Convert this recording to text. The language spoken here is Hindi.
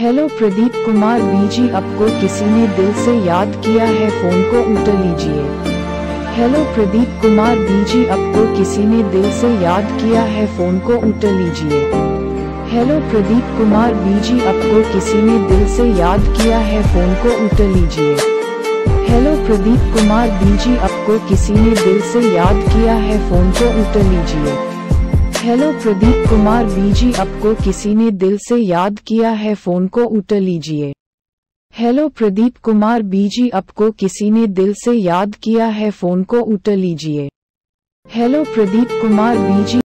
हेलो प्रदीप कुमार बीजी, आपको किसी ने दिल से याद किया है, फोन को उठा लीजिए। हेलो प्रदीप कुमार बीजी, आपको किसी ने दिल से याद किया है, फोन को उठा लीजिए। हेलो प्रदीप कुमार बीजी, आपको किसी ने दिल से याद किया है, फोन को उठा लीजिए। हेलो प्रदीप कुमार बीजी, आपको किसी ने दिल से याद किया है, फोन को उठा लीजिए। हेलो प्रदीप कुमार बीजी, आपको किसी ने दिल से याद किया है, फोन को उठा लीजिए। हेलो प्रदीप कुमार बीजी, आपको किसी ने दिल से याद किया है, फोन को उठा लीजिए। हेलो प्रदीप कुमार बीजी।